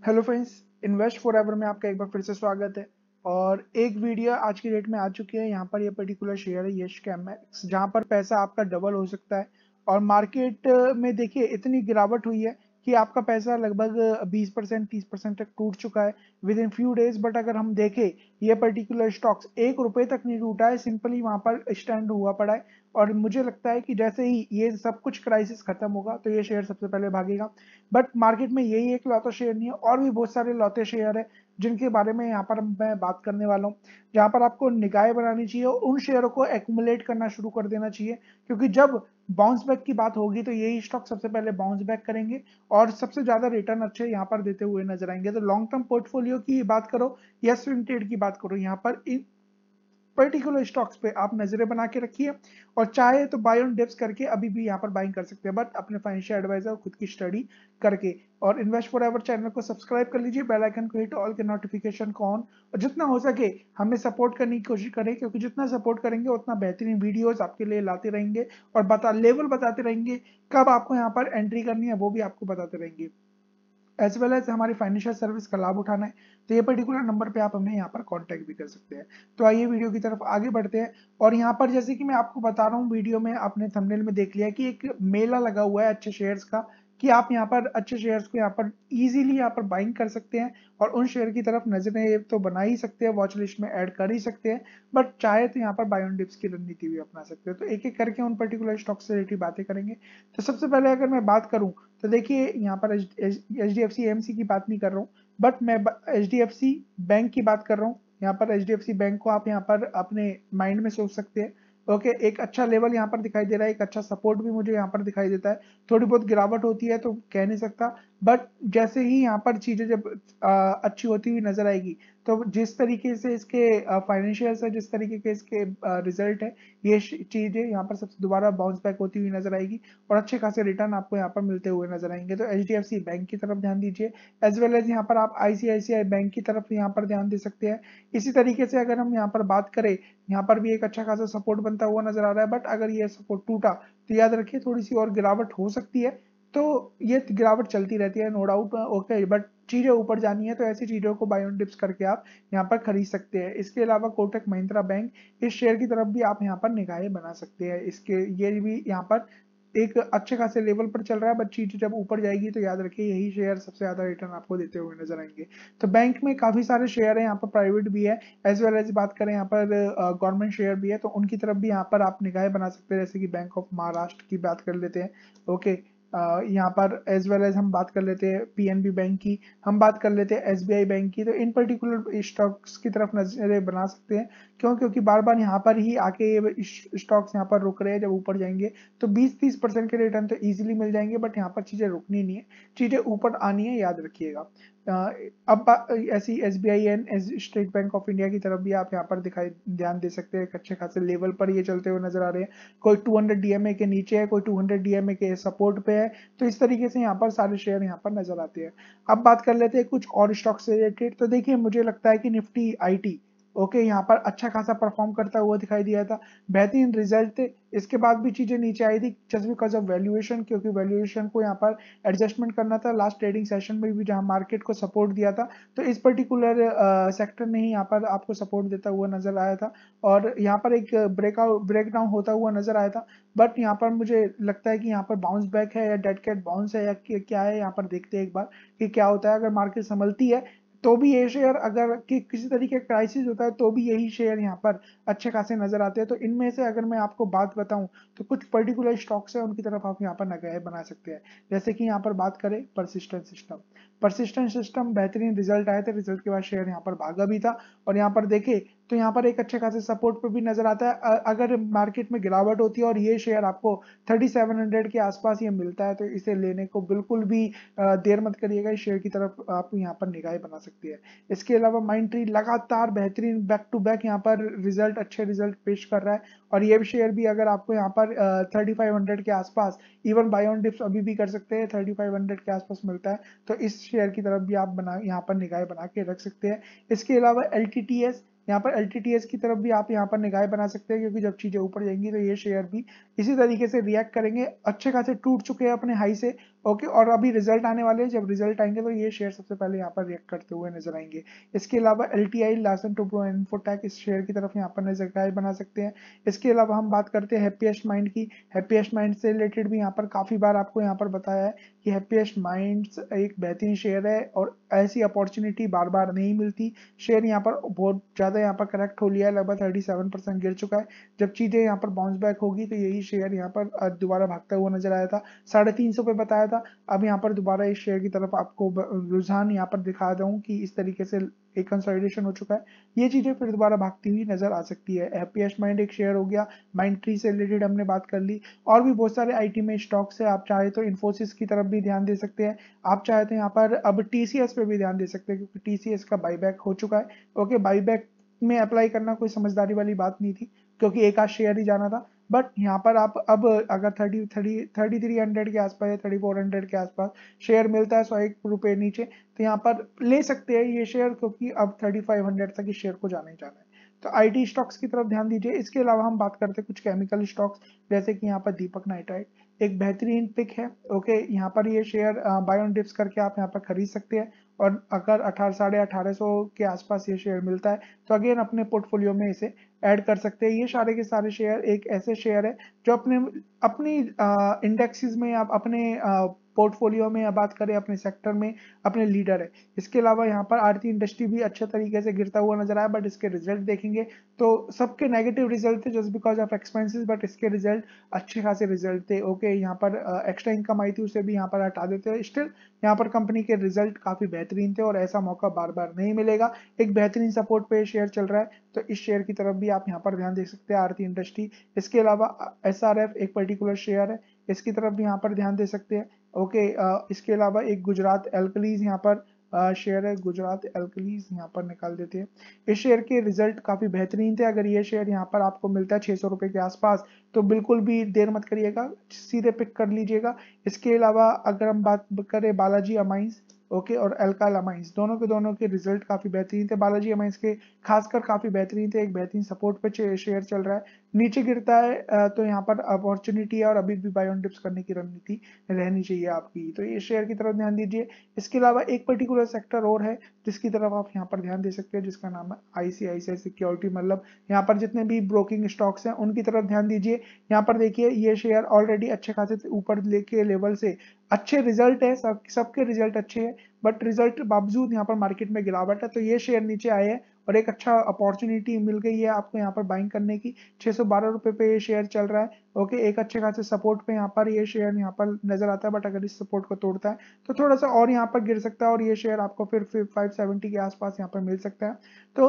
Hello friends, invest forever में आपका एक बार फिर से स्वागत है। और एक वीडियो आज की डेट में आ चुकी है। यहाँ पर ये पर्टिकुलर शेयर है यश कैमेक्स, जहाँ पर पैसा आपका डबल हो सकता है। और मार्केट में देखिए इतनी गिरावट हुई है कि आपका पैसा लगभग 20% 30% तक टूट चुका है within few days. But अगर हम देखें ये पर्टिकुलर स्टॉक्स 1 रुपए तक नहीं टूटा है, सिंपली वहां पर स्टैंड हुआ पड़ा है। और मुझे लगता है कि जैसे ही ये सब कुछ क्राइसिस खत्म होगा तो ये शेयर सबसे पहले भागेगा। बट मार्केट में यही एक लौता शेयर नहीं है, और भी बहुत सारे लौते शेयर है जिनके बारे में यहाँ पर मैं बात करने वाला हूँ। जहाँ पर आपको निगाहें बनानी चाहिए और उन शेयरों को एक्यूमुलेट करना शुरू कर देना चाहिए, क्योंकि जब बाउंस बैक की बात होगी तो यही स्टॉक सबसे पहले बाउंस बैक करेंगे और सबसे ज्यादा रिटर्न अच्छे यहाँ पर देते हुए नजर आएंगे। तो लॉन्ग टर्म पोर्टफोलियो की बात करो या स्विंग ट्रेड की बात करो, यहाँ पर पर्टिकुलर स्टॉक्स पे आप नजरें बना के रखिए। और चाहे तो बाय ऑन डिप्स करके अभी भी यहाँ पर बाइंग कर सकते हैं, बट अपने फाइनेंशियल एडवाइजर खुद की स्टडी करके। और इन्वेस्ट फॉर एवर चैनल को सब्सक्राइब कर लीजिए, बेल आइकन को हिट, ऑल के नोटिफिकेशन को ऑन, और जितना हो सके हमें सपोर्ट करने की कोशिश करें, क्योंकि जितना सपोर्ट करेंगे उतना बेहतरीन वीडियोस आपके लिए लाते रहेंगे और लेवल बताते रहेंगे। कब आपको यहाँ पर एंट्री करनी है वो भी आपको बताते रहेंगे, एज वेल एज हमारी फाइनेंशियल सर्विस का लाभ उठाना है। तो ये पर्टिकुलर नंबर पे आप हमें यहाँ पर कांटेक्ट भी कर सकते हैं। तो आइए वीडियो की तरफ आगे बढ़ते हैं। और यहाँ पर जैसे कि मैं आपको बता रहा हूँ, वीडियो में आपने थंबनेल में देख लिया कि एक मेला लगा हुआ है अच्छे शेयर्स का, कि आप यहाँ पर अच्छे शेयर्स को यहाँ पर इजीली यहाँ पर बाइंग कर सकते हैं और उन शेयर की तरफ नजरें तो बना ही सकते हैं, वॉच लिस्ट में ऐड कर ही सकते हैं। बट चाहे तो यहाँ पर बाय ऑन डिप्स की रणनीति भी अपना सकते हैं। तो एक एक करके उन पर्टिकुलर स्टॉक से रिलेटेड बातें करेंगे। तो सबसे पहले अगर मैं बात करूं तो देखिए यहाँ पर HDFC AMC की बात नहीं कर रहा हूँ, बट मैं HDFC बैंक की बात कर रहा हूँ। यहाँ पर HDFC बैंक को आप यहाँ पर अपने माइंड में सोच सकते हैं। ओके, एक अच्छा लेवल यहाँ पर दिखाई दे रहा है, एक अच्छा सपोर्ट भी मुझे यहाँ पर दिखाई देता है। थोड़ी बहुत गिरावट होती है तो कह नहीं सकता, बट जैसे ही यहाँ पर चीजें जब अच्छी होती हुई नजर आएगी, तो जिस तरीके से इसके फाइनेंशियल है, जिस तरीके के इसके रिजल्ट है, ये चीजें यहाँ पर सबसे दोबारा बाउंस बैक होती हुई नजर आएगी और अच्छे खासे रिटर्न आपको यहाँ पर मिलते हुए नजर आएंगे। तो HDFC बैंक की तरफ ध्यान दीजिए, एज वेल एज यहाँ पर आप ICICI बैंक की तरफ यहाँ पर ध्यान दे सकते हैं। इसी तरीके से अगर हम यहाँ पर बात करें, यहाँ पर भी एक अच्छा खासा सपोर्ट बनता हुआ नजर आ रहा है, बट अगर ये सपोर्ट टूटा तो याद रखिए थोड़ी सी और गिरावट हो सकती है। तो ये गिरावट चलती रहती है, नो डाउट, ओके, बट चीजें ऊपर जानी है तो ऐसी चीजों को बाय ऑन डिप्स करके आप यहाँ पर खरीद सकते हैं। इसके अलावा कोटक महिंद्रा बैंक, इस शेयर की तरफ भी आप यहाँ पर निगाहें बना सकते हैं। इसके ये भी यहाँ पर एक अच्छे खासे लेवल पर चल रहा है, बट चीज जब ऊपर जाएगी तो याद रखिए यही शेयर सबसे ज्यादा रिटर्न आपको देते हुए नजर आएंगे। तो बैंक में काफी सारे शेयर है, यहाँ पर प्राइवेट भी है, एज वेल एज बात करें यहाँ पर गवर्नमेंट शेयर भी है, तो उनकी तरफ भी यहाँ पर आप निगाहें बना सकते हैं। जैसे कि बैंक ऑफ महाराष्ट्र की बात कर लेते हैं। ओके, यहाँ पर एज वेल एज हम बात कर लेते हैं PNB बैंक की, हम बात कर लेते हैं SBI बैंक की। तो इन पर्टिकुलर स्टॉक्स की तरफ नजरें बना सकते हैं। क्यों? क्योंकि बार बार यहाँ पर ही आके ये स्टॉक्स यहाँ पर रुक रहे हैं, जब ऊपर जाएंगे तो 20-30% के रिटर्न तो इजीली मिल जाएंगे, बट यहाँ पर चीजें रुकनी नहीं है, चीजें ऊपर आनी है, याद रखिएगा। अब ऐसी SBI and state bank of India की तरफ भी आप यहाँ पर दिखाई ध्यान दे सकते हैं। एक अच्छे खासे लेवल पर ये चलते हुए नजर आ रहे हैं। कोई 200 DMA के नीचे है, कोई 200 DMA के सपोर्ट पे है। तो इस तरीके से यहाँ पर सारे शेयर यहाँ पर नजर आते हैं। अब बात कर लेते हैं कुछ और स्टॉक से रिलेटेड। तो देखिए मुझे लगता है कि निफ्टी IT, ओके, यहाँ पर अच्छा खासा परफॉर्म करता हुआ दिखाई दिया था, बेहतरीन रिजल्ट थे। इसके बाद भी चीजें नीचे आई थी जस्ट बिकॉज ऑफ वैल्यूएशन, क्योंकि वैल्यूएशन को यहाँ पर एडजस्टमेंट करना था लास्ट ट्रेडिंग सेशन में भी, जहां मार्केट को सपोर्ट दिया था। तो इस पर्टिकुलर सेक्टर ने ही यहाँ पर आपको सपोर्ट देता हुआ नजर आया था और यहाँ पर एक ब्रेकडाउन होता हुआ नजर आया था। बट यहाँ पर मुझे लगता है कि यहाँ पर बाउंस बैक है या डेड कैट बाउंस है या क्या है, यहाँ पर देखते हैं एक बार कि क्या होता है। अगर मार्केट संभलती है तो भी ये शेयर, अगर किसी तरीके का क्राइसिस होता है तो भी यही शेयर यहाँ पर अच्छे खासे नजर आते हैं। तो इनमें से अगर मैं आपको बात बताऊं तो कुछ पर्टिकुलर स्टॉक्स है, उनकी तरफ आप यहाँ पर निगाहें बना सकते हैं। जैसे कि यहाँ पर बात करें परसिस्टेंट सिस्टम बेहतरीन रिजल्ट आए थे, रिजल्ट के बाद शेयर यहाँ पर भागा भी था। और यहाँ पर देखे तो यहाँ पर एक अच्छे खासे सपोर्ट पे भी नजर आता है। अगर मार्केट में गिरावट होती है और ये शेयर आपको 3700 के आसपास ये मिलता है, तो इसे लेने को बिल्कुल भी देर मत करिएगा। इस शेयर की तरफ आप यहाँ पर निगाहें बना सकती है। इसके अलावा माइंड ट्री लगातार बेहतरीन बैक टू बैक यहाँ पर रिजल्ट, अच्छे रिजल्ट पेश कर रहा है। और ये शेयर भी अगर आपको यहाँ पर 3500 के आसपास, इवन बाय ऑन डिप्स अभी भी कर सकते हैं, 3500 के आसपास मिलता है, तो इस शेयर की तरफ भी आप बना यहाँ पर निगाहें बना के रख सकते हैं। इसके अलावा LTTS, यहाँ पर LTTS की तरफ भी आप यहाँ पर निगाहें बना सकते हैं, क्योंकि जब चीजें ऊपर जाएंगी तो ये शेयर भी इसी तरीके से रिएक्ट करेंगे। अच्छे खासे टूट चुके हैं अपने हाई से, ओके, और अभी रिजल्ट आने वाले हैं, जब रिजल्ट आएंगे तो ये शेयर सबसे पहले यहाँ पर रिएक्ट करते हुए नजर आएंगे। इसके अलावा LTI लार्सन टोब्रो इन्फोटेक, इस शेयर की तरफ यहाँ पर नजर बना सकते हैं। इसके अलावा हम बात करते हैं हैप्पीएस्ट माइंड की। हैप्पीएस्ट माइंड से रिलेटेड भी यहाँ पर काफी बार आपको यहाँ पर बताया है कि हैप्पीएस्ट माइंड्स एक बेहतरीन शेयर है और ऐसी अपॉर्चुनिटी बार बार नहीं मिलती। शेयर यहाँ पर बहुत ज्यादा यहाँ पर करेक्ट हो लिया है, लगभग 37% गिर चुका है। जब चीजें यहाँ पर बाउंस बैक होगी तो यही शेयर यहाँ पर दोबारा भागता हुआ नजर आया था। 350 पे बताया था। अब यहाँ पर दोबारा इस शेयर की तरफ आपको रुझान यहाँ पर दिखा दूं कि इस तरीके से एक कंसोलिडेशन हो चुका है, ये चीजें फिर दोबारा भागती हुई नजर आ सकती है। हैप्पीएस्ट माइंड एक शेयर हो गया, माइंड ट्री से रिलेटेड हमने बात कर ली। और भी बहुत सारे आईटी में स्टॉक्स है, आप चाहे तो इन्फोसिस की तरफ भी ध्यान दे सकते हैं। आप चाहे तो यहाँ पर अब TCS पे भी ध्यान दे सकते हैं, क्योंकि TCS का बाईबैक हो चुका है। ओके, बाईबैक में अप्लाई करना कोई समझदारी वाली बात नहीं थी, क्योंकि एक आध शेयर ही जाना था। बट यहाँ पर आप अब अगर 3300 के आसपास या 3400 के आसपास शेयर मिलता है 101 रुपये नीचे, तो यहाँ पर ले सकते हैं ये शेयर, क्योंकि अब 3500 तक इस शेयर को जाना ही जाना है। तो आईटी स्टॉक्स की तरफ ध्यान दीजिए। इसके अलावा हम बात करते हैं कुछ केमिकल स्टॉक्स, जैसे कि यहाँ पर दीपक नाइट्राइट एक बेहतरीन पिक है। ओके, यहाँ पर ये शेयर बाय ऑन डिप्स करके आप यहाँ पर खरीद सकते हैं, और अगर 1800-1850 के आसपास ये शेयर मिलता है तो अगेन अपने पोर्टफोलियो में इसे ऐड कर सकते हैं। ये सारे के सारे शेयर एक ऐसे शेयर है जो अपनी इंडेक्सेस में, आप अपने पोर्टफोलियो में या बात करें अपने सेक्टर में अपने लीडर है। इसके अलावा यहाँ पर आरती इंडस्ट्री भी अच्छे तरीके से गिरता हुआ नजर आया, बट इसके रिजल्ट देखेंगे तो सबके नेगेटिव रिजल्ट थे just because of expenses, but इसके रिजल्ट अच्छे खासे रिजल्ट थे। ओके, यहाँ पर एक्स्ट्रा इनकम आई थी, उसे भी यहाँ पर हटा देते हैं। स्टिल यहाँ पर कंपनी के रिजल्ट काफी बेहतरीन थे और ऐसा मौका बार बार नहीं मिलेगा। एक बेहतरीन सपोर्ट पे शेयर चल रहा है, तो इस शेयर की तरफ भी आप यहाँ पर ध्यान दे सकते हैं, आरती इंडस्ट्री। इसके अलावा SRF एक पर्टिकुलर शेयर है, इसकी तरफ भी यहाँ पर ध्यान दे सकते हैं। ओके, इसके अलावा एक गुजरात एल्कलीज यहाँ पर शेयर है, गुजरात एल्कलीज यहाँ पर निकाल देते हैं। इस शेयर के रिजल्ट काफी बेहतरीन थे। अगर ये शेयर यहाँ पर आपको मिलता है 600 रुपए के आसपास, तो बिल्कुल भी देर मत करिएगा, सीधे पिक कर लीजिएगा। इसके अलावा अगर हम बात करें बालाजी अमाइंस, ओके, और अल्काइल अमाइंस, दोनों के रिजल्ट काफी बेहतरीन थे। बालाजी अमाइंस के खासकर काफी बेहतरीन थे, एक बेहतरीन सपोर्ट पे शेयर चल रहा है। नीचे गिरता है तो यहाँ पर अपॉर्चुनिटी है और अभी भी बाय ऑन डिप्स करने की रणनीति रहनी चाहिए आपकी, तो ये शेयर की तरफ ध्यान दीजिए। इसके अलावा एक पर्टिकुलर सेक्टर और है जिसकी तरफ आप यहाँ पर ध्यान दे सकते हैं, जिसका नाम है ICICI सिक्योरिटी, मतलब यहाँ पर जितने भी ब्रोकिंग स्टॉक्स हैं उनकी तरफ ध्यान दीजिए। यहाँ पर देखिए ये शेयर ऑलरेडी अच्छे खासे ऊपर लेके लेवल से अच्छे रिजल्ट है, सबके रिजल्ट अच्छे हैं, बट रिजल्ट बावजूद यहाँ पर मार्केट में गिरावट है, तो ये शेयर नीचे आए हैं और एक अच्छा अपॉर्चुनिटी मिल गई है आपको यहाँ पर बाइंग करने की। 612 रुपए पे ये शेयर चल रहा है। ओके, एक अच्छे खासे सपोर्ट पे यहाँ पर ये शेयर यहाँ पर नजर आता है, बट अगर इस सपोर्ट को तोड़ता है तो थोड़ा सा और यहाँ पर गिर सकता है और ये शेयर आपको फिर 570 के आसपास यहाँ पर मिल सकता है। तो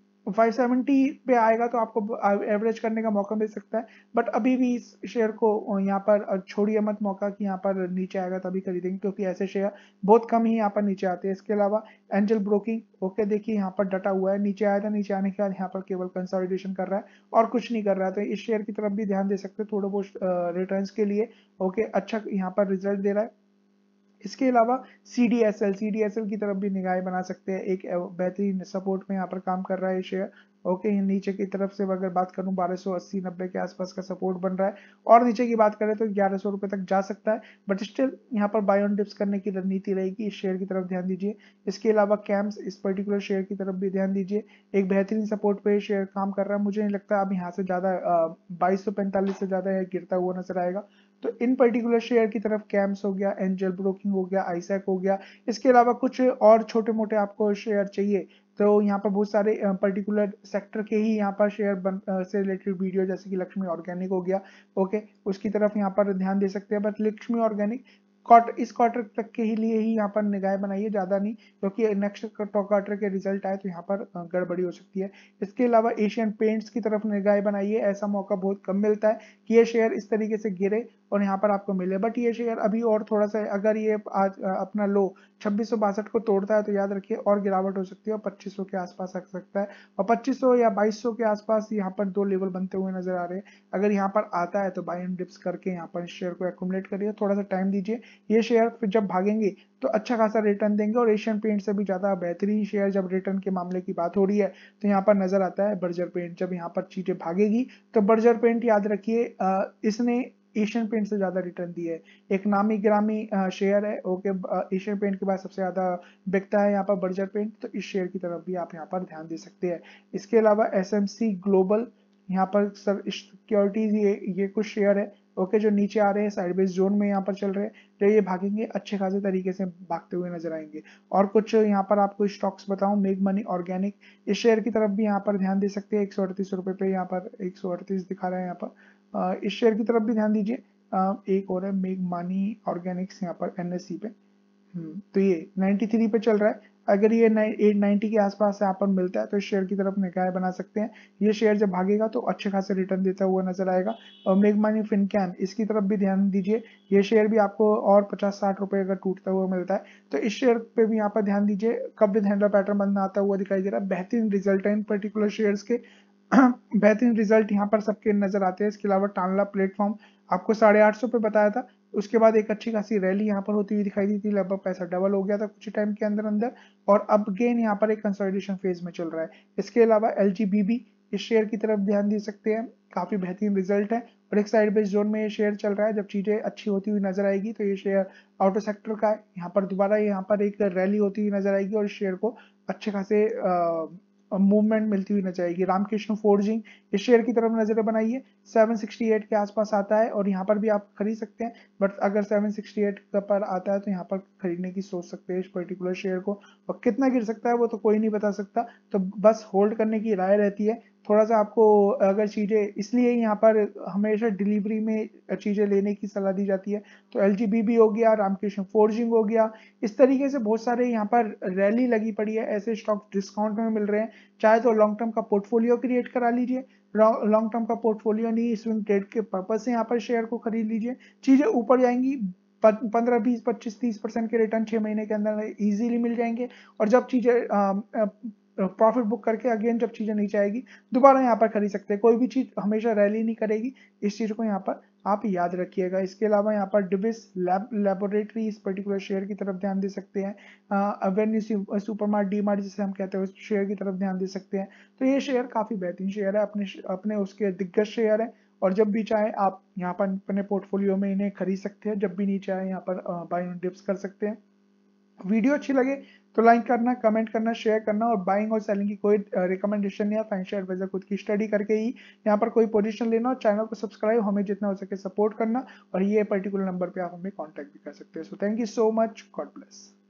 570 पे आएगा तो आपको एवरेज करने का मौका मिल सकता है, बट अभी भी इस शेयर को यहाँ पर छोड़िए मत मौका कि यहाँ पर नीचे आएगा तभी खरीदेंगे, क्योंकि ऐसे शेयर बहुत कम ही यहाँ पर नीचे आते हैं। इसके अलावा एंजल ब्रोकिंग, ओके, देखिए यहाँ पर डटा हुआ है, नीचे आया था, नीचे आने के बाद यहाँ पर केवल कंसोलिडेशन कर रहा है और कुछ नहीं कर रहा है, तो इस शेयर की तरफ भी ध्यान दे सकते हैं थोड़ा बहुत रिटर्न्स के लिए। ओके, अच्छा यहाँ पर रिजल्ट दे रहा है। इसके अलावा CDSL की तरफ भी निगाहें बना सकते हैं, एक बेहतरीन सपोर्ट में यहाँ पर काम कर रहा है शेयर। ओके, नीचे की तरफ से अगर बात करूं 1280-90 के आसपास का सपोर्ट बन रहा है, और नीचे की बात करें तो 1100 रुपए तक जा सकता है, बट स्टिल यहाँ पर बाय ऑन डिप्स करने की रणनीति रहेगी। इस शेयर की तरफ ध्यान दीजिए। इसके अलावा कैम्स, इस पर्टिकुलर शेयर की तरफ भी ध्यान दीजिए, एक बेहतरीन सपोर्ट पे शेयर काम कर रहा है। मुझे नहीं लगता अब यहाँ से ज्यादा 2245 से ज्यादा गिरता हुआ नजर आएगा। तो इन पर्टिकुलर शेयर की तरफ कैम्स हो गया, एंजल ब्रोकिंग हो गया, आईसैक हो गया। इसके अलावा कुछ और छोटे मोटे आपको शेयर चाहिए तो यहाँ पर बहुत सारे पर्टिकुलर सेक्टर के ही यहाँ पर शेयर से रिलेटेड वीडियो, जैसे कि लक्ष्मी ऑर्गेनिक हो गया, ओके, उसकी तरफ यहाँ पर ध्यान दे सकते हैं। बट लक्ष्मी ऑर्गेनिक इस क्वार्टर तक के ही लिए ही यहाँ पर निगाहें बनाइए, ज्यादा नहीं, क्योंकि नेक्स्ट क्वार्टर के रिजल्ट आए तो यहाँ पर गड़बड़ी हो सकती है। इसके अलावा एशियन पेंट्स की तरफ निगाहें बनाइए, ऐसा मौका बहुत कम मिलता है कि ये शेयर इस तरीके से गिरे और यहाँ पर आपको मिले, बट ये शेयर अभी और थोड़ा सा, अगर ये आज अपना लो 2662 को तोड़ता है तो याद रखिए और गिरावट हो सकती है और 2500 के आसपास आ सकता है, और 2500 या 2200 के आसपास यहाँ पर दो लेवल बनते हुए नजर आ रहे हैं। अगर यहाँ पर आता है तो बाय एंड डिप्स करके यहाँ पर शेयर को एक्यूमुलेट करिए, थोड़ा सा टाइम दीजिए, ये शेयर फिर जब भागेंगे तो अच्छा खासा रिटर्न देंगे। और एशियन पेंट से भी ज्यादा बेहतरीन शेयर जब रिटर्न के मामले की बात हो रही है तो यहाँ पर नजर आता है बर्जर पेंट। जब यहाँ पर चीजें भागेगी तो बर्जर पेंट याद रखिए, इसने एशियन पेंट से ज़्यादा रिटर्न दिए है। एक नामी गिरामी शेयर है, ओके, एशियन पेंट के बाद सबसे ज़्यादा बिकता है यहाँ पर बर्जर पेंट, तो इस शेयर की तरफ भी आप यहाँ पर ध्यान दे सकते हैं। इसके अलावा SMC ग्लोबल, यहाँ पर सर सिक्योरिटीज, ये कुछ शेयर है, ओके, जो नीचे आ रहे हैं साइडवेज जोन में यहाँ पर चल रहे हैं, तो ये भागेंगे, अच्छे खासे तरीके से भागते हुए नजर आएंगे। और कुछ यहाँ पर आपको स्टॉक्स बताऊं, मेग मनी ऑर्गेनिक, इस शेयर की तरफ भी यहाँ पर ध्यान दे सकते हैं। 138 रुपए पे यहाँ पर 138 दिखा रहा है यहाँ पर, इस शेयर की तरफ भी ध्यान दीजिए। एक और है मेग मनी ऑर्गेनिक्स यहाँ पर NSE पे, तो ये 93 पे चल रहा है। अगर ये 890 के आसपास यहाँ पर मिलता है तो इस शेयर की तरफ निगाह बना सकते हैं। ये शेयर जब भागेगा तो अच्छे खासे रिटर्न देता हुआ नजर आएगा। और मेग मनी फिनकैन, इसकी तरफ भी ध्यान दीजिए। ये शेयर भी आपको और 50-60 रुपए अगर टूटता हुआ मिलता है तो इस शेयर पे भी यहाँ पर ध्यान दीजिए। कब हैंडलर पैटर्न बनना आता हुआ दिखाई दे रहा है, बेहतरीन रिजल्ट है इन पर्टिकुलर शेयर्स के। बेहतरीन रिजल्ट यहाँ पर सबके नजर आते हैं। इसके अलावा टानला प्लेटफॉर्म आपको 850 पे बताया था, उसके बाद एक अच्छी खासी रैली यहाँ पर होती हुई दिखाई दी थी, लगभग पैसा डबल हो गया था कुछ टाइम के अंदर अंदर, और अब गेन यहाँ पर एक कंसोलिडेशन फेज में चल रहा है। इसके अलावा LGBB, इस शेयर की तरफ ध्यान दे सकते हैं, काफी बेहतरीन रिजल्ट है और एक साइड बेस जोन में ये शेयर चल रहा है। जब चीजें अच्छी होती हुई नजर आएगी तो ये शेयर ऑटो सेक्टर का है, यहाँ पर दोबारा यहाँ पर एक रैली होती हुई नजर आएगी और इस शेयर को अच्छे खासे मूवमेंट मिलती हुई नजर आएगी। रामकृष्ण फोर्जिंग, इस शेयर की तरफ नजर बनाइए, 768 के आसपास आता है और यहाँ पर भी आप खरीद सकते हैं, बट अगर 768 पर आता है तो यहाँ पर खरीदने की सोच सकते हैं इस पर्टिकुलर शेयर को। और कितना गिर सकता है वो तो कोई नहीं बता सकता, तो बस होल्ड करने की राय रहती है। थोड़ा सा आपको अगर चीजें, इसलिए यहाँ पर हमेशा डिलीवरी में चीजें लेने की सलाह दी जाती है। तो LGBB हो गया, रामकृष्ण फोर्जिंग हो गया, इस तरीके से बहुत सारे यहाँ पर रैली लगी पड़ी है, ऐसे स्टॉक डिस्काउंट में मिल रहे हैं। चाहे तो लॉन्ग टर्म का पोर्टफोलियो क्रिएट करा लीजिए, लॉन्ग टर्म का पोर्टफोलियो नहीं, स्विंग ट्रेड के पर्पज से यहाँ पर शेयर को खरीद लीजिए। चीजें ऊपर जाएंगी, 15, 20, 25, 30% के रिटर्न 6 महीने के अंदर इजीली मिल जाएंगे। और जब चीजें प्रॉफिट बुक करके अगेन जब चीजें नीचे आएगी दोबारा यहाँ पर खरीद सकते हैं। कोई भी चीज हमेशा रैली नहीं करेगी, इस चीज को यहाँ पर आप याद रखिएगा। इसके अलावा यहाँ पर डिविस लैबोरेटरी, इस पर्टिकुलर शेयर की तरफ ध्यान दे सकते हैं। अवेन्यू सुपरमार्ट, डीमार्ट जिसे हम कहते हैं, उस शेयर की तरफ ध्यान दे सकते हैं। तो ये शेयर काफी बेहतरीन शेयर है, अपने उसके दिग्गज शेयर है, और जब भी चाहे आप यहाँ पर अपने पोर्टफोलियो में इन्हें खरीद सकते हैं, जब भी नहीं चाहे यहाँ पर बाय ऑन डिप्स कर सकते हैं। वीडियो अच्छी लगे तो लाइक करना, कमेंट करना, शेयर करना, और बाइंग और सेलिंग की कोई रिकमेंडेशन या फाइनेंशियल एडवाइजर, खुद की स्टडी करके ही यहाँ पर कोई पोजीशन लेना। और चैनल को सब्सक्राइब, हमें जितना हो सके सपोर्ट करना, और ये पर्टिकुलर नंबर पे आप हमें कांटेक्ट भी कर सकते हैं। So thank you so much, God bless.